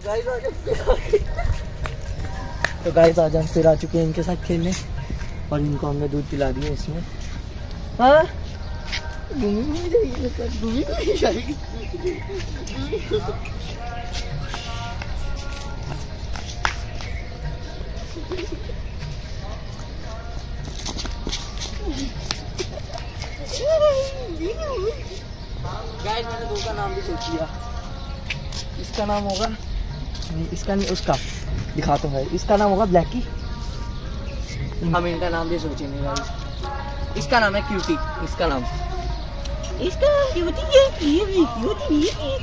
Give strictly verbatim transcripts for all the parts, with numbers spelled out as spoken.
तो गाइस आज हम फिर आ चुके हैं इनके साथ खेलने और इनको हमने दूध पिला दिया इसमें। हाँ गाइस मैंने दो का नाम भी सोच लिया। इसका नाम होगा नहीं, इसका नहीं, उसका दिखा तो है। इसका नाम होगा ब्लैकी। हम इनका नाम भी सोचेंगे गाइस। इसका नाम है क्यूटी। इसका नाम इसका नाम क्यूटी है। क्यूटी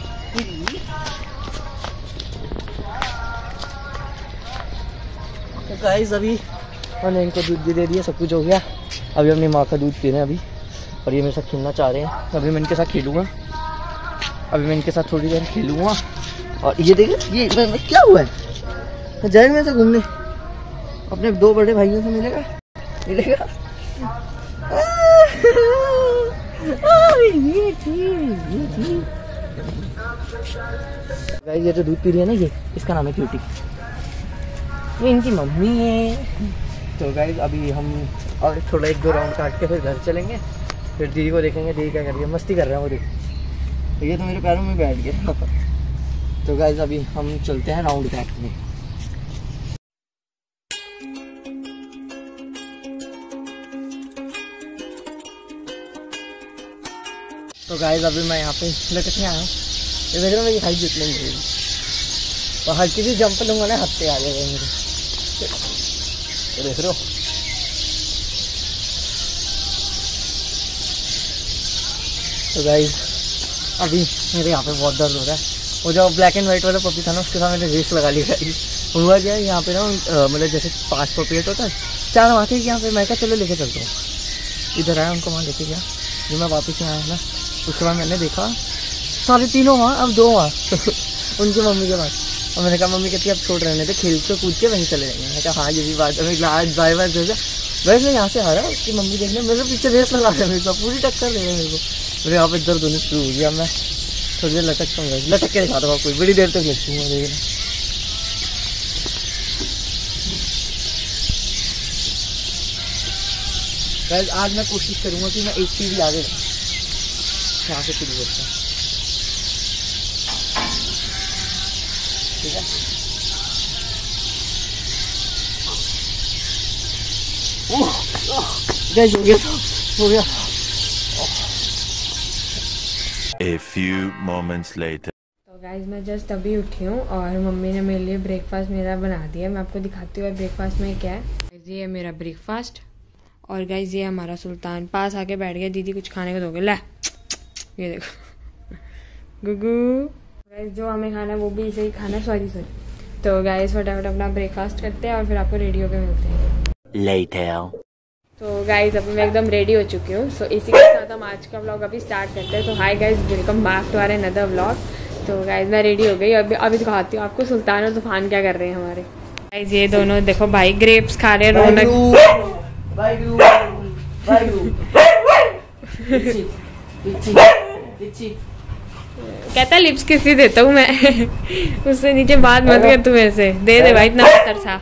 तो गाइस अभी मैंने इनको दूध भी दे दिया, सब कुछ हो गया। अभी अपनी माँ का दूध पी रहे हैं अभी, और ये मेरे साथ खेलना चाह रहे हैं। अभी मैं इनके साथ खेलूँगा। अभी मैं इनके साथ थोड़ी देर खेलूँगा। और ये देखिए ये मैं, मैं क्या हुआ है, जाएगा मैं से घूमने, अपने दो बड़े भाइयों से मिलेगा मिलेगा गाइस ये जो दूध पी रही है ना, ये इसका नाम है क्यूटी। ये इनकी मम्मी है। तो गाइस अभी हम और थोड़ा एक दो राउंड काट के फिर घर चलेंगे, फिर दीदी को देखेंगे दीदी क्या कर रही है। मस्ती कर रहा है वो, देखो ये तो मेरे पैरों में बैठ गया। तो गाइस अभी हम चलते हैं राउंड काटने। तो गाइस अभी मैं यहाँ पे लटकने आया हूँ। ये देख रहे हो मेरी हाइट जितनी नहीं, तो हल्की सी जंप लूँगा ना, हफ्ते आ जाएगा मेरे। तो देख रहे हो तो गाइस अभी मेरे यहाँ पे बहुत दर्द हो रहा है। वो जो ब्लैक एंड वाइट वाला पपी था ना, उसके साथ मैंने रेस लगा ली गाइस। हुआ क्या यहाँ पे ना, मतलब जैसे पाँच पपी होता है, चार वहाँ थे यहाँ पे। मैं क्या चलो लेके चलता हूँ। इधर आया, उनको वहाँ लेके गया। जो मैं वापस यहाँ आया ना, उसके बाद मैंने देखा सारे तीनों वहाँ, अब दो वहाँ उनकी मम्मी के पास। और मैंने कहा मम्मी कहती अब छोड़ रहने थे, खेल के कूद के वहीं चले जाएंगे। मैंने कहा हाँ ये भी बात है। आज बाय बाय जो वैसे मैं यहाँ से आ रहा हूँ, उसकी मम्मी देखने मेरे पीछे रेस लगा रहे, मेरे साथ पूरी टक्कर ले रहे मेरे को। मेरे यहाँ पे दर्द होनी शुरू हो गया। मैं थोड़ी देर लटकता हूँ, लटक के दिखाता हूँ, कोई बड़ी देर तक लटकूँगा। देखना गाइस आज मैं कोशिश करूँगा कि मैं एक सीढ़ी आगे यहाँ से शुरू करता हूँ, ठीक है। गाइस हो गया हो गया। A few moments later. तो गाइस मैं जस्ट अभी उठी हूँ और मम्मी ने मेरे लिए ब्रेकफास्ट मेरा बना दिया। मैं आपको दिखाती हूँ ब्रेकफास्ट में क्या है। ये है मेरा ब्रेकफास्ट और गाइस ये हमारा सुल्तान पास आके बैठ गया। दीदी कुछ खाने को दोगे? ला ये देखो गुगू। गाइस जो हमें खाना है वो भी इसे ही खाना है। Sorry sorry. तो गाइस फटाफट अपना ब्रेकफास्ट करते हैं और फिर आपको रेडी होकर मिलते हैं Later. तो गाइज अभी मैं एकदम रेडी हो चुकी हूँ। सो इसी के साथ हम आज का व्लॉग अभी स्टार्ट करते हैं। तो hi guys, welcome back to our another vlog. तो गाइज मैं रेडी हो गई। अभी अभी दिखाती हूँ आपको सुल्तान और तूफान क्या कर रहे हैं हमारे। गाइज ये दोनों देखो भाई ग्रेप्स खा रहे हैं। रौनक कहता लिप्स किसी देता हूँ मैं उससे नीचे बात मत कर तू मेरे से। दे दे भाई इतना तरसा।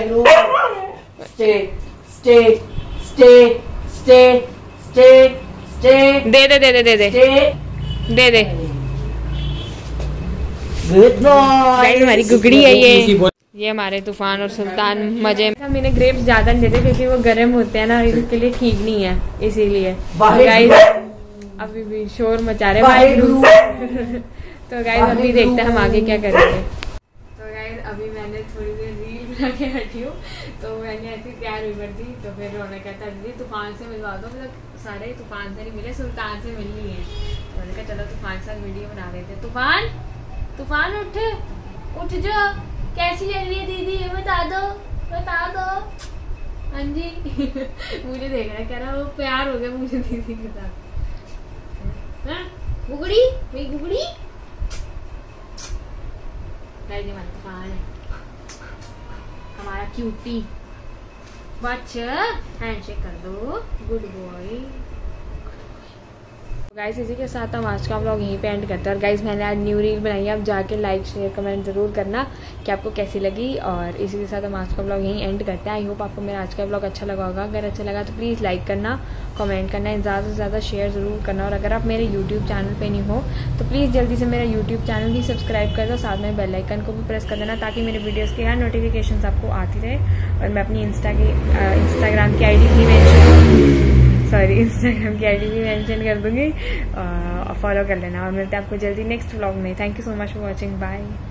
Stay, stay, stay, stay. दे दे दे दे दे दे दे दे। Good night. हमारी गुगड़ी है ये ये हमारे तूफान और सुल्तान मजे में। मैंने ग्रेप्स ज्यादा नहीं देते क्योंकि वो गर्म होते हैं ना, इसके लिए ठीक नहीं है, इसीलिए। गाइस अभी भी शोर मचा रहे हैं तो गाइस अभी देखते हैं हम आगे क्या करेंगे। तो गाइस अभी मैंने थोड़ी देर रील बना के हटी हूँ, तो मैंने ऐसी तैयार हुई कर दी। तो फिर रौनक कहता दीदी तूफान से मिलवा दो, मतलब सारे तूफान से नहीं मिले, सुल्तान से मिलनी है। तो मैंने कहा चलो तूफान के साथ वीडियो बना देते हैं। तूफान तूफान उठ उठ जो, कैसी लग रही है दीदी ये बता दो बता दो। हाँ जी मुझे देख रहा है, कह रहा वो प्यार हो गया मुझे दीदी के साथ। गुगड़ी मेरी गुगड़ी हमारा तूफान है, हमारा क्यूटी बच्चा। हैंडशेक कर दो, गुड बॉय। गाइस इसी के साथ हम आज का व्लॉग यहीं पे एंड करते हैं। और गाइस मैंने आज न्यू रील बनाई है, आप जाके लाइक शेयर कमेंट ज़रूर करना कि आपको कैसी लगी। और इसी के साथ हम आज का व्लॉग यहीं एंड करते हैं। आई होप आपको मेरा आज का व्लॉग अच्छा लगा होगा। अगर अच्छा लगा तो प्लीज़ लाइक करना, कमेंट करना, ज़्यादा से ज़्यादा शेयर ज़रूर करना। और अगर आप मेरे यूट्यूब चैनल पर नहीं हो तो प्लीज़ जल्दी से मेरा यूट्यूब चैनल भी सब्सक्राइब कर दो, साथ में बेल आइकन को भी प्रेस कर देना ताकि मेरे वीडियोज़ की हर नोटिफिकेशन आपको आती रहे। और मैं अपनी इंस्टा की इंस्टाग्राम की आई डी भी मेंशन सॉरी इंस्टाग्राम की आईडी भी मेंशन कर दूंगी, फॉलो कर लेना। और मिलते हैं आपको जल्दी नेक्स्ट व्लॉग में। Thank you so much for watching, bye.